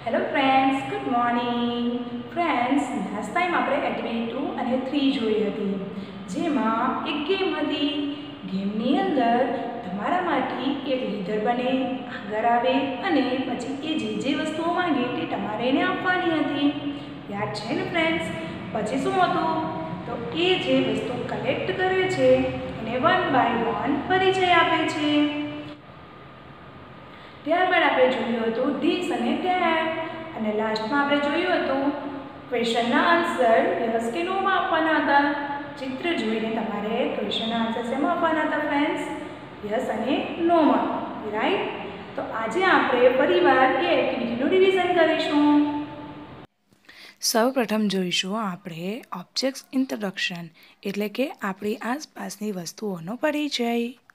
Hello friends, good morning. Friends, last time આપણે activity 2 અને 3 જોઈ હતી, જેમાં એક ગેમ હતી. ગેમની અંદર તમારામાંથી એક લીડર બને, આગળ આવે અને પછી એ જે વસ્તુઓ માંગે તે તમારે એને આપવાની હતી. યાદ છે ને ફ્રેન્ડ્સ? પછી શું હતું? તો એ જે વસ્તુ કલેક્ટ કરે છે એને 1 બાય 1 પરિચય આપે છે. ત્યારબાદ આપણે જોયું હતું ધીસ અને ધેટ, અને લાસ્ટમાં આપણે જોયું હતું ક્વેશ્ચનના આન્સર યસ કે નોમાં આપવાના હતા. ચિત્ર જોઈને તમારે ક્વેશ્ચનના આન્સર શેમાં આપવાના હતા ફ્રેન્ડ્સ? યસ અને નોમાં, રાઈટ? તો આજે આપણે ફરીવાર એ એક્ટિવિટીનું રિવિઝન કરીશું. સૌપ્રથમ જોઈશું આપણે ઓબ્જેક્ટ્સ ઇન્ટ્રોડક્શન, એટલે કે આપણી આસપાસની વસ્તુઓનો પરિચય.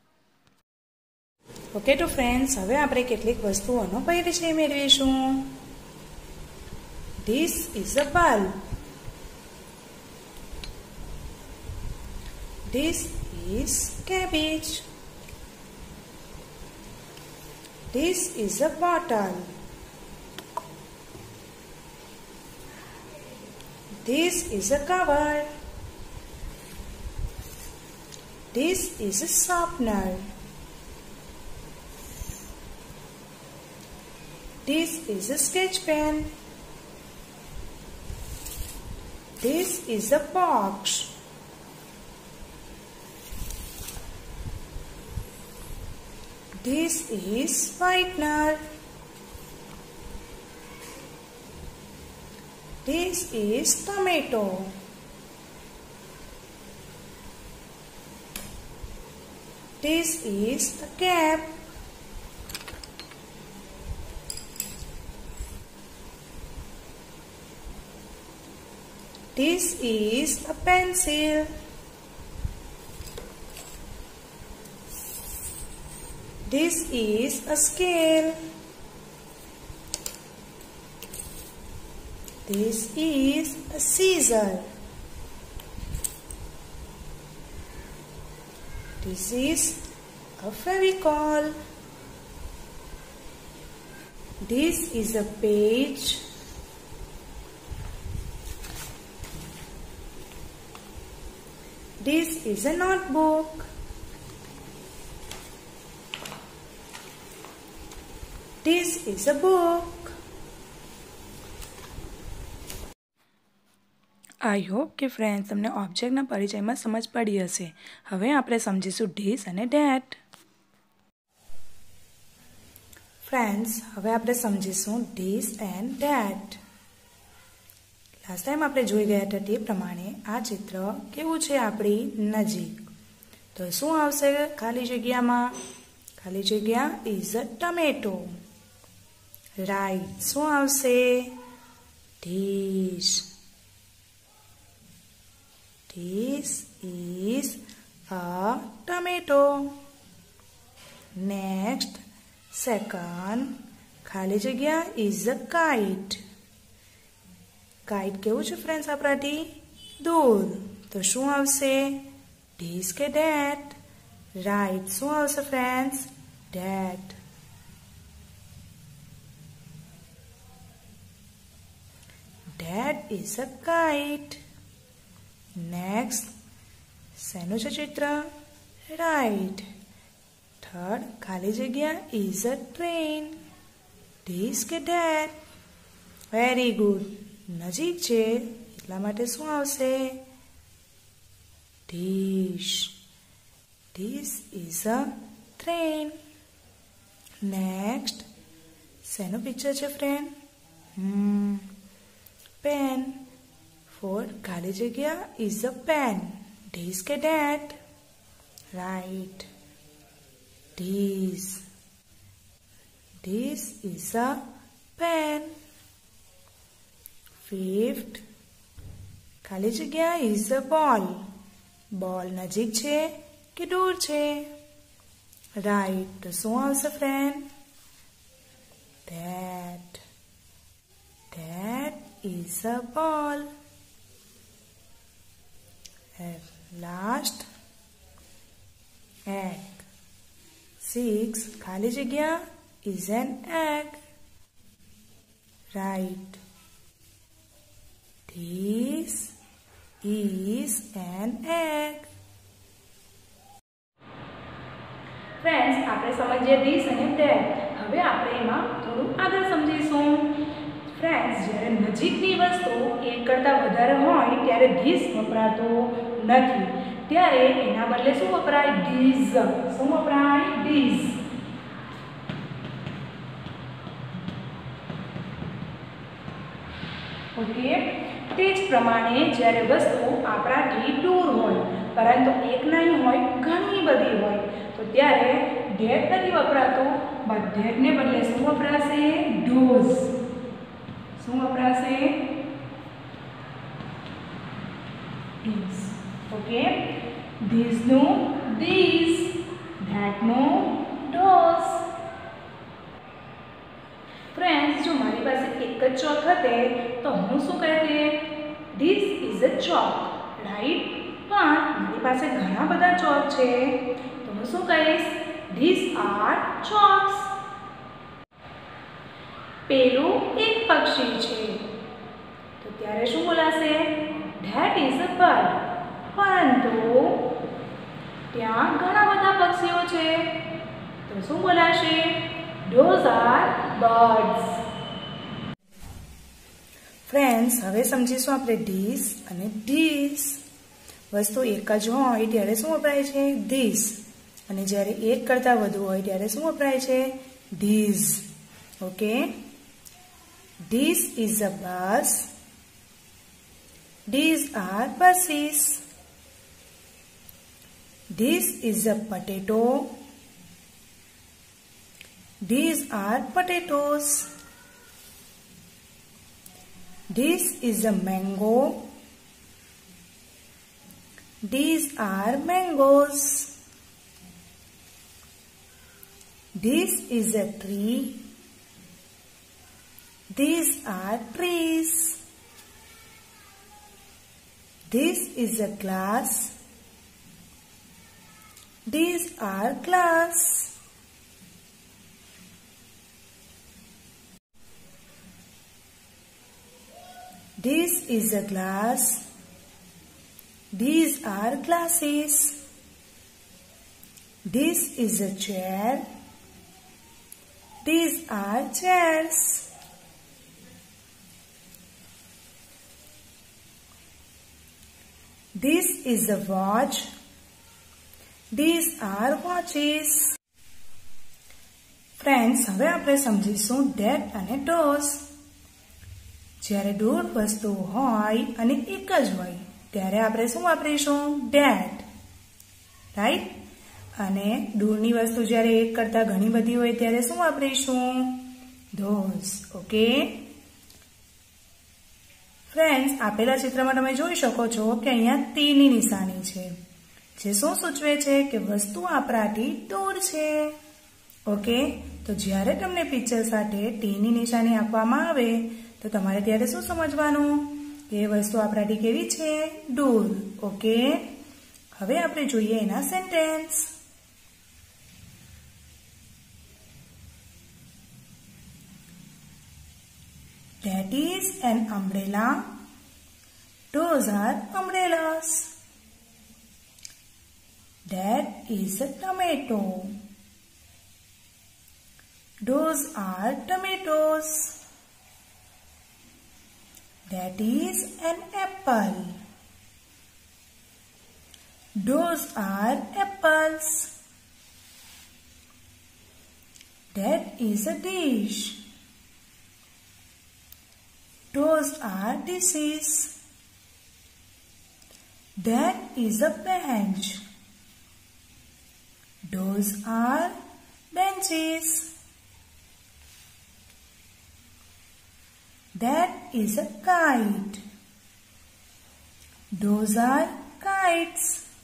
ઓકે તો ફ્રેન્ડ્સ, હવે આપણે કેટલીક વસ્તુઓનો પરિચય મેળવીશું. This is a bulb. This is cabbage. This is a bottle. This is a cover. This is a sharpener. This is a sketch pen. This is a box. This is whitener. This is tomato. This is a cap. This is a pencil. This is a scale. This is a scissor. This is a Fevicol. This is a page. This is a notebook. This is a book. I hope કે friends તમને ઓબ્જેક્ટના પરિચયમાં સમજ પડી હશે. હવે આપણે સમજીશું this અને ધેટ. ફ્રેન્ડ્સ, હવે આપણે સમજીશું this and that. Last time આપણે જોઈ ગયા હતા તે પ્રમાણે આ ચિત્ર કેવું છે આપણી નજીક. તો શું આવશે ખાલી જગ્યામાં? ખાલી જગ્યા ઇઝ અ ટમેટો. રાઈટ. શું આવશે? This. This is a tomato. Next, second, ખાલી જગ્યા ઇઝ અ કાઇટ. કાઇટ કેવું છે ફ્રેન્ડ્સ આપણાથી? દૂર. તો શું આવશે? ધીસ કે ધેટ? રાઈટ. શું આવશે friends? That. That is a kite. Next, શેનું છે ચિત્ર? રાઈટ. થર્ડ, ખાલી જગ્યા ઇઝ અ ટ્રેન. ધીસ કે ધેટ? Very good. નજીક છે એટલા માટે શું આવશે? This. This is a train. Next, શેનું પિક્ચર છે ફ્રેન્ડ? પેન. ફોર્થ, ખાલી જગ્યા ઇઝ અ પેન. ધીસ કે that? Right. This. This is a pen. Fifth, ખાલી જગ્યા ઇઝ અ બોલ. બોલ નજીક છે કે દૂર છે? રાઈટ. તો શું આવશે friend? That. That is a ball. Last, egg. 6, ખાલી જગ્યા is an egg. Right. This is an egg. Friends, આપણે સમજીએ this અને that. હવે આપણે એમાં થોડું આગળ સમજીશું. Friends, જ્યારે નજીકની વસ્તુ એક કરતાં વધારે હોય ત્યારે this વપરાતો નથી. ત્યારે એના બદલે શું વપરાય? these. શું વપરાય? these. ઓકે. તે જ પ્રમાણે જ્યારે વસ્તુ આપણાથી દૂર હોય પરંતુ એક નહીં હોય, ઘણી બધી હોય, તો ત્યારે that નથી વપરાતો, but that ને બદલે શું વપરાશે? those. શું વપરાશે? these. ઓકે. these નું these, that નું those. ફ્રેન્ડ્સ, જો મારી પાસે એક જ ચોક હતે તો હું શું કહેતે? This is a chalk, right? પણ મારી પાસે ઘણા બધા ચોક છે તો હું શું કહીશ? These are chalks. પેલું એક પક્ષી છે તો ત્યારે શું બોલાશે? That is a bird. પરંતુ ત્યાં ઘણા બધા પક્ષીઓ છે તો શું બોલાશે? Those are birds. ફ્રેન્ડ્સ, હવે સમજીશું આપણે this અને these. વસ્તુ એક જ હોય ત્યારે શું વપરાય છે? this. અને જ્યારે એક કરતાં વધુ હોય ત્યારે શું વપરાય છે? these. Okay. This is a bus. These are buses. This is a potato. These are potatoes. This is a mango. These are mangoes. This is a tree. These are trees. This is a glass. These are glass. This is a glass. These are glasses. This is a chair. These are chairs. This is a watch. These are watches. Friends, હવે આપણે સમજીશું that અને those. જ્યારે દૂર વસ્તુ હોય અને એક જ હોય ત્યારે આપણે શું વાપરીશું? that. રાઈટ? અને દૂરની વસ્તુ જ્યારે એક કરતાં ઘણી બધી હોય ત્યારે શું વાપરીશું? those. ઓકે. ફ્રેન્ડ્સ, આપેલા ચિત્રમાં તમે જોઈ શકો છો કે અહીંયા તીની નિશાની છે જે શું સૂચવે છે કે વસ્તુ આપણાથી દૂર છે. ઓકે. તો જ્યારે તમને પિક્ચર સાથે ટીની નિશાની આપવામાં આવે તો તમારે ત્યારે શું સમજવાનું? કે વસ્તુ આપણાથી કેવી છે? દૂર. ઓકે. હવે આપણે જોઈએ એના sentence. That is an umbrella. Those are umbrellas. That is a tomato. Those are tomatoes. That is an apple. Those are apples. That is a dish. Those are dishes. That is a bench. Those are benches. That is a kite. Those are kites.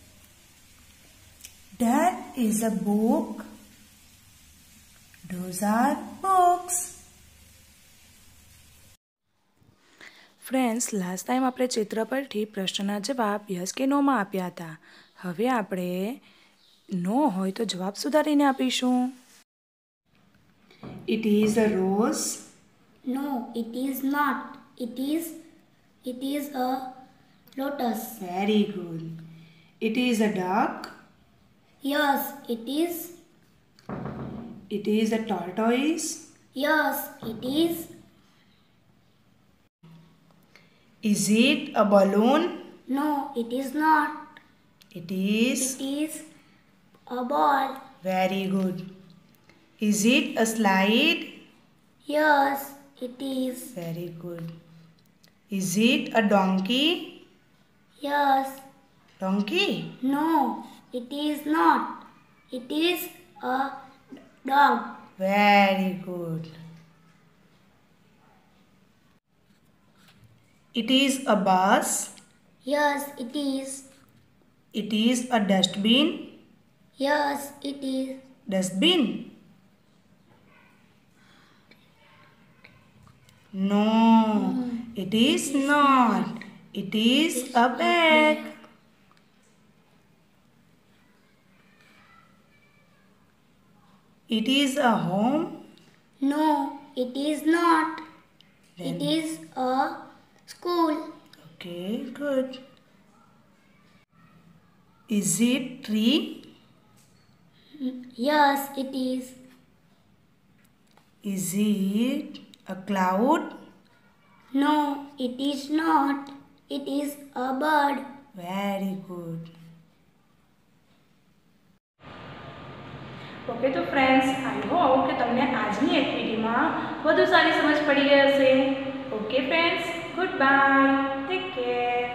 That is a book. Those are books. Friends, last time આપણે ચિત્ર પરથી પ્રશ્નના જવાબ yes કે નોમાં આપ્યા હતા. હવે આપણે નો હોય તો જવાબ સુધારીને આપીશું. It is a rose. No, it is not. It is a lotus. Very good. It is a duck. Yes, it is. It is a tortoise. Yes, it is. Is it a balloon? No, it is not. It is. It is a ball. Very good. Is it a slide? Yes, it is. Very good. Is it a donkey? Yes. Donkey? No, it is not. It is a dog. Very good. It is a bus. Yes, it is. It is a dustbin. Yes, it is. Dustbin? No, it is not. It is a bag. It is a home. No, it is not. Then- It is a school. Okay, good. Is it tree? Yes, it is. Is it a cloud? No, it is not. It is a bird. Very good. Okay તો friends I hope કે તમને આજની એક્ટિવિટીમાં વધુ સારી સમજ પડી ગઈ હશે. Okay friends, good bye, take care.